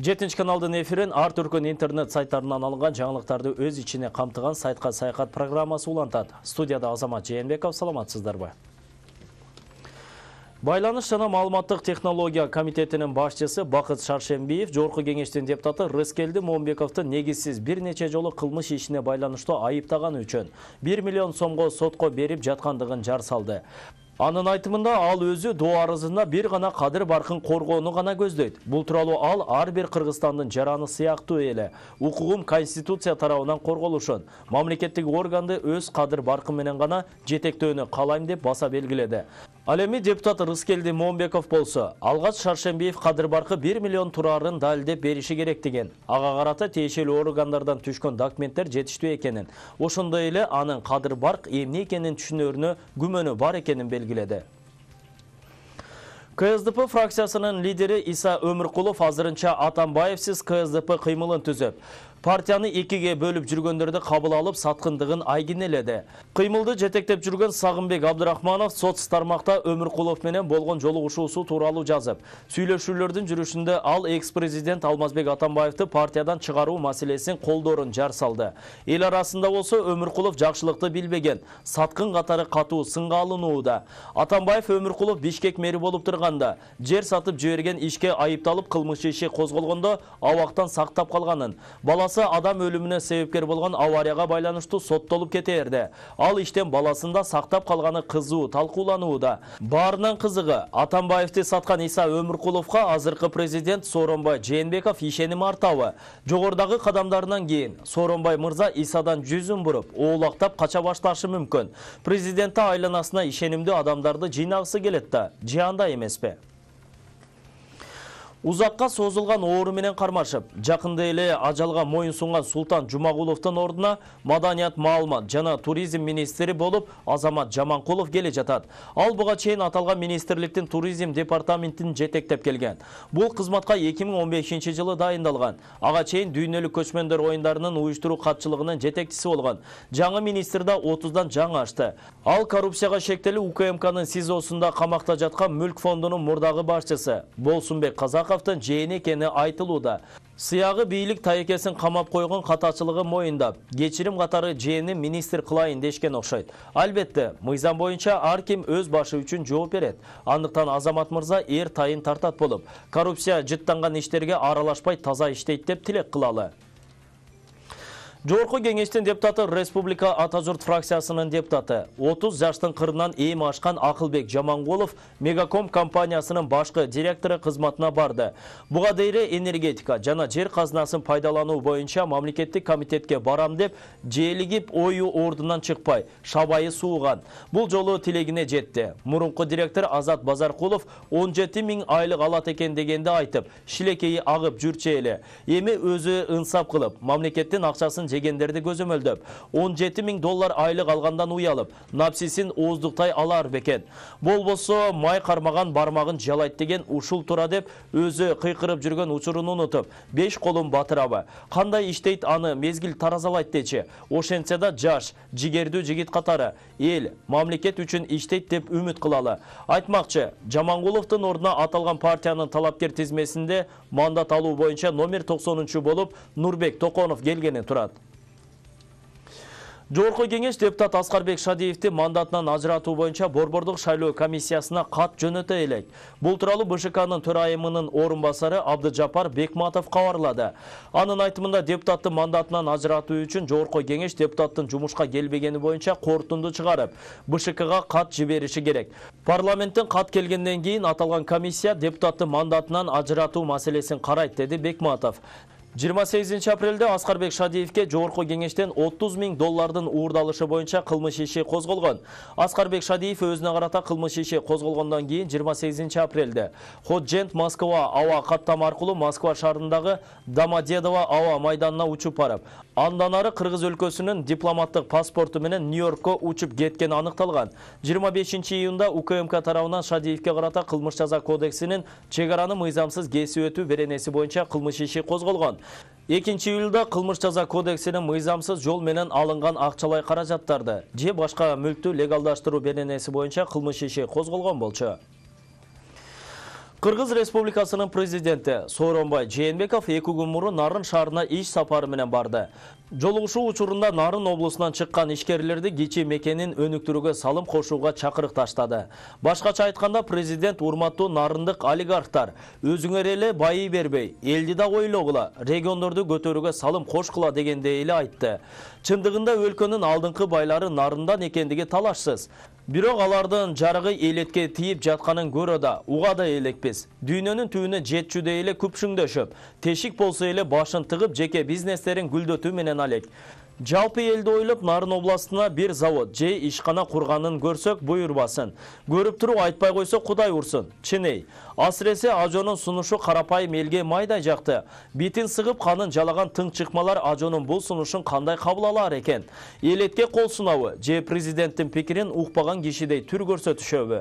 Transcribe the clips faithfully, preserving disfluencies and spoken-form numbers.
жетинчи каналдын эфирин ар түркүн интернет сайттарынан алынған жаңылыктарды өз ичине камтыган сайтка саякат программасы улантат. Студияда Азамат Жээнбеков, саламатсыздарбы? Байланыш жана маалыматтык технология комитетинин башчысы Бакыт Шаршембиев Жогорку кеңештин депутаты Рыскелди Момбековду негизсиз бир нече жолу кылмыш ишине байланыштуу айыптаганы үчүн бир миллион сомго сотко берип жаткандыгын жар салды. Анын айтымында ал өзү доо арызында бир гана кадыр баркын коргоону гана көздөйт. Бул тууралуу ал ар бир Кыргызстандын жараны сыяктуу эле укугум Конституция тарабынан корголушун, мамлекеттик органды өз кадыр баркы менен гана жетектөөнү каалайм деп баса белгиледи. Ал эми депутат Рыскелди Момбеков болсо, алгач Шаршембиев кадыр баркы бир миллион турарын далилдеп бериши керек деген. Ага карата тиешелүү органдардан түшкөн документтер жетиштүү экенин, ошондой эле анын кадыр барк эмне экенин түшүнөрүнө күмөнү бар экенин белгиледи. КСДП фракциясынын лидери Иса Өмүркулов азырынча Атамбаевсиз КСДП кыймылын түзөп, партияны экиге бөлүп жүргөндөрдү кабыл алып саткындыгын айгинеледи. Кыймылды жетектеп жүргөн Сагынбек Абдырахманов соц тармакта Өмүркулов менен болгон жолугушуусу тууралуу жазып, сүйлөшүүлөрдүн жүрүшүндө ал экс-президент Алмазбек Атамбаевди партиядан чыгаруу маселесин колдоорун жар салды. Эл арасында болсо Өмүркулов жакшылыкты билбеген, саткын катары катуу сынга алынууда. Атамбаев Өмүркулов Бишкек мэри болуп турганда жер сатып жиберген ишке айыпталып кылмыш иши козголгондо абактан сактап калганын, баласы адам өлүмүнө себепкер болгон аварияга байланыштуу соттолуп кетээрде. Ал иштен баласында сактап калганы кызуу талкууланууда. Баарынан кызыгы, Атамбаевди саткан Иса Өмүркуловго азыркы президент Сооронбай Жээнбеков ишеним артабы. Жогордагы кадамдарынан кийин Сооронбай мырза Исадан жүзүн буруп, оолактап кача башташы мүмкүн. Президентте айланасына ишенимдүү адамдарды жыйнагысы келет да, же андай эмеспи? Узакка созулган оору менен кармашып, жакында эле ажалга моюн сунган Султан Жумагуловдун ордуна маданият, маалымат жана туризм министри болуп Азамат Жаманкулов келе жатат. Ал буга чейин аталган министрликтин туризм департаментин жетектеп келген. Бул кызматка эки миң он бешинчи жылы дайындалган. Ага чейин дүйнөлүк көчмөндөр оюндарынын уюштуруу катчылыгынын жетекчиси болгон. Жаңы министр да отуздан жаңы ашты. Ал коррупцияга шектелүү УКМКнын СИЗОсунда камакта жаткан Мүлк фондунун мурдагы башчысы Болсунбек Казаковдун жээни экени айтылууда. Сыягы бийлик тайекесин камап койгон катачылыгы моюндап, кечирим катары жээни министр кылайын дешкен окшойт. Албетте, мыйзам боюнча ар ким өз башы үчүн жооп берет. Андыктан Азамат мырза эр тайын тартат болуп, коррупция жыттанган иштерге аралашпай таза иштейт деп тилек кылалы. Жогорку кеңештин депутаты Республика Ата журт фракциясынын депутаты отуз жаштын кырынан эми ашкан Акылбек Жамангулов Мегаком компаниясынын башкы директору кызматына барды. Буга дейре энергетика жана жер казынасын пайдалануу боюнча мамлекеттик комитетке барам деп жээлигип ою ордунан чыкпай, шабайы сууган. Бул жолу тилегине жетти. Мурунку директор Азат Базаркулов он жети миң айлык алат экен дегенде айтып, шилекейи агып жүрчү эле. Эми өзү ынсап кылып, мамлекеттин акчасын жегендерди көзөмөлдөп, он жети миң доллар айлык алгандан уялып, напсисин ооздуктай алар бекен. Болбосо май кармаган бармагын жалайт деген ушул тура деп өзү кыйкырып жүргөн учурун унутуп, беш колун батырабы. Кандай иштейт аны мезгил таразалайт дечи. Ошентсе да жаш, жигердүү жигит катары эл, мамлекет үчүн иштейт деп үмүт кылалы. Айтмакчы, Жамангуловдун ордуна аталган партиянын талапкер тизмесинде мандат алуу боюнча номер токсонунчу болуп Нурбек Токонов келгени турат. Жогорку кеңеш депутат Аскарбек Шадиевди мандатынан ажыратуу боюнча Борбордук шайлоо комиссиясына кат жөнөтө элек. Бул тууралуу БШКнын төрайымынын орун басары Абдыжапар Бекматов кабарлады. Анын айтымында депутаттын мандатынан ажыратуу үчүн Жогорку кеңеш депутаттын жумушка келбегени боюнча корутунду чыгарып, БШКга кат жибериши керек. Парламенттен кат келгенден кийин аталган комиссия депутаттын мандатынан ажыратуу маселесин карайт, деди Бекматов. жыйырма сегизинчи апрелде Аскарбек Шадиевке Жогорку кеңештен отуз миң доллардын уурдалышы боюнча кылмыш иши козголгон. Аскарбек Шадиев өзүнө карата кылмыш иши козголгондон кийин жыйырма сегизинчи апрелде Ходжент Москва аба каттама аркылуу Москва шаарындагы Домодедово аба майданына учуп барып, андан ары Кыргыз өлкөсүнүн дипломаттык паспорту менен Нью-Йоркко учуп кеткени аныкталган. жыйырма бешинчи июнда УКМК тарабынан Шадиевке карата кылмыш жаза кодексинин чек араны мыйзамсыз кесип өтүү беренеси боюнча кылмыш иши козголгон. экинчи июлда кылмыш жаза кодексинин мыйзамсыз жол менен алынган акчалай каражаттарды же башка мүлктү легалдаштыруу беренеси боюнча кылмыш иши козголгон болчу. Кыргыз Республикасынын президенти Сооронбай Жээнбеков эки күн мурун Нарын шаарына иш сапары менен барды. Жолугушуу учурунда Нарын облусунан чыккан ишкерлерди кичи мекенин өнүктүрүүгө салым кошууга чакырык таштады. Башкача айтканда, президент урматтуу нарындык олигархтар өзүңөр эле байый бербей, элди да ойлогула, региондорду көтөрүүгө салым кошкула дегенде эле айтты. Чындыгында өлкөнүн алдыңкы байлары нарындан экендиги талашсыз. Бирок алардын жарыгы элетке тийип жатканын көрө да, уга да элекпиз. Дүйнөнүн түбүнө жетчүдө эле күпшүңдөшүп, тешик болсо эле башын тыгып жеке бизнестерин гүлдөтүү менен алек. Жалпы элди ойлоп Нарын областына бир завод же ишкана курганын көрсөк буйрбасын. Көрүп туруп айтпай койсо Кудай урсын. Чыней. Асыресе ажонун сунушу карапайым элге майдай жакты. Битин сыгып канын жалаган тың чыкмалар ажонун бул сунушун кандай кабыл алар экен? Элетке кол сунабы же президенттин пикирин укпаган кишидей түр көрсөтүшөбү?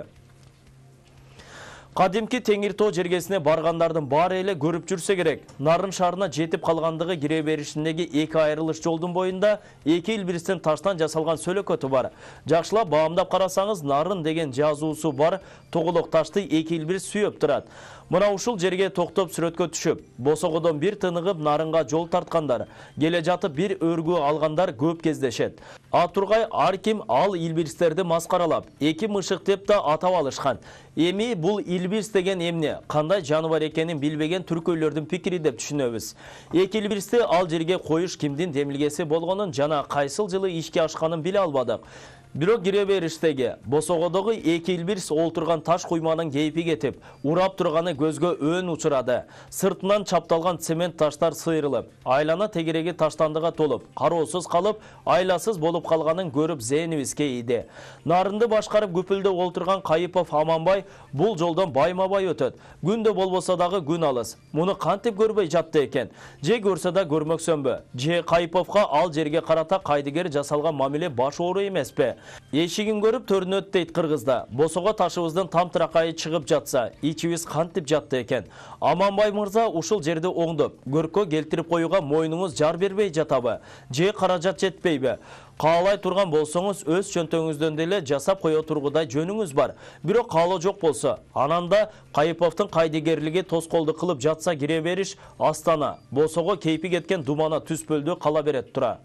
Кадимки Теңиртоо жергесине баргандардын баары эле көрүп жүрсө керек. Нарын шаарына жетип калгандыгы кире беришиндеги эки айрылыш жолдун боюнда эки илбирстен таштан жасалган сөлөкөтү бар. Жакшылап баамдап карасаңыз, Нарын деген жазуусу бар тоголок ташты эки илбирс сүйөп турат. Мына ушул жерге токтоп сүрөткө түшүп, босогодон бир тыныгып Нарынга жол тарткандар, келе жатып бир өргүү алгандар көп кездешет. А тургай ар ким ал илбирстерди маскаралап, эки мышык деп да атап алышкан. Эми бул илбирс деген эмне, кандай жаныбар экенин билбеген түркөйлөрдүн пикири деп түшүнөбүз. Эки илбирсти ал жерге коюш кимдин демилгеси болгонун жана кайсыл жылы ишке ашканын биле албадык. Бирок кире бериштеги босогодогу эки илбирс олтурган таш куйманын кейпи кетип, урап турганы көзгө өн учурады. Сыртынан чапталган цемент таштар сыйрылып, айлана тегереги таштандыга толуп, кароосуз калып, айласыз болуп калганын көрүп зээнибизге ийди. Нарынды башкарып күпүлдө олтурган Кайыпов Аманбай бул жолдон байма-бай өтөт. Күндө болбосо дагы күн алыс. Муну кантип көрбөй жатты экен? Же көрсө да көрмөксөнбү? Же Кайыповго ал жерге карата кайдыгер жасалган мамиле баш оору эмеспи? Эшигин көрүп төрүнөт дейт кыргызда. Босого ташыбыздын там тыракайы чыгып жатса, ичибиз кантип жатты экен? Аманбай мырза ушул жерди оңдоп, көркө келтирип коюуга мойнуңуз жар бербей жатабы? Же каражат жетпейби? Каалай турган болсоңуз өз чөнтөңүздөн деле жасап кое тургудай жөнүңүз бар. Бирок каалоо жок болсо, ананда Кайыповдун кайдыгерлиги тоскоолду кылып жатса кире бериш Астана, босого кейпи кеткен думана түспөлдү кала берет тура.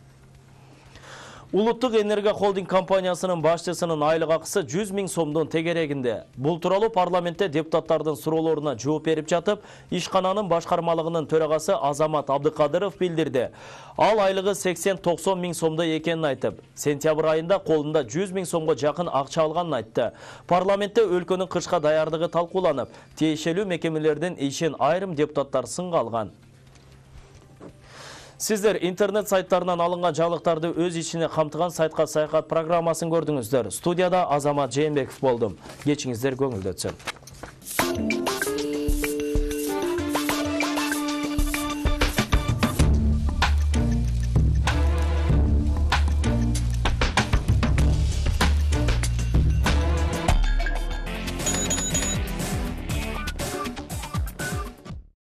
Улуттук энергия холдинг компаниясынын башчысынын айлык акысы жүз миң сомдун тегерегинде. Бул тууралуу парламентте депутаттардын суроолоруна жооп берип жатып, ишкананын башкармалыгынын төрагасы Азамат Абдыкадыров билдирди. Ал айлыгы сексен токсон миң сомдо экенин айтып, сентябрь айында колунда жүз миң сомго жакын акча алганын айтты. Парламентте өлкөнүн кышка даярдыгы талкууланып, тиешелүү мекемелердин ишин айрым депутаттар сынга алган. Сиздер интернет сайттарынан алынган жаңылыктарды өз ичине камтыган сайтка саякат программасын көрдүңүздөр. Студияда Азамат Жээнбеков болдум. Кечиңиздер көңүлдө өтсүн.